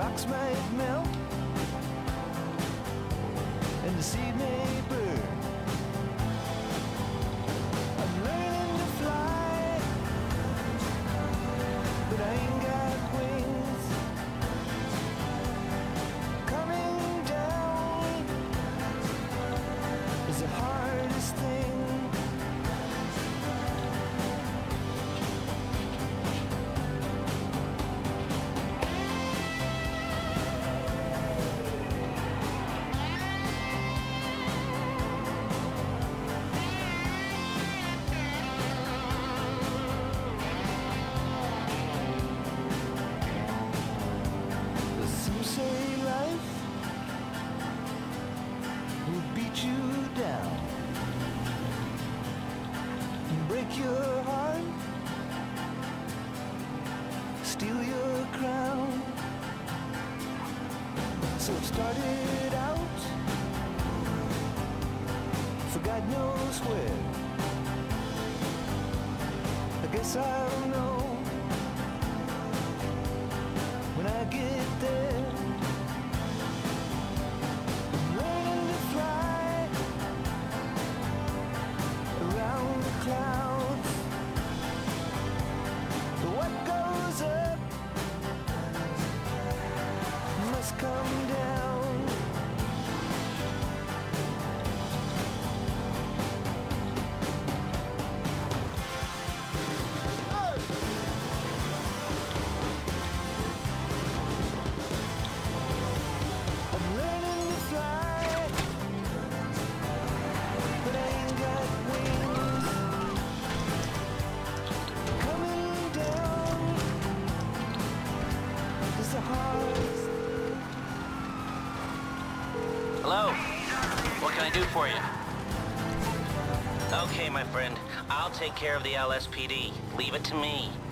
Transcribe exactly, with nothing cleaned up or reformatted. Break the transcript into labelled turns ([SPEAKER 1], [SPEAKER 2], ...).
[SPEAKER 1] rocks might melt and the seed may burn. I'm learning to fly, but I ain't got wings. Coming down is the hardest thing. Some say life will beat you down and break your heart, steal your crown. So it started out for God knows where. I guess I'll know when I get there. I'm learning to fly around the clouds. But what goes up must come down. I'm learning to fly, but I ain't got wings. Coming down is the hardest.
[SPEAKER 2] Hello? What can I do for you? Okay, my friend. I'll take care of the L S P D. Leave it to me.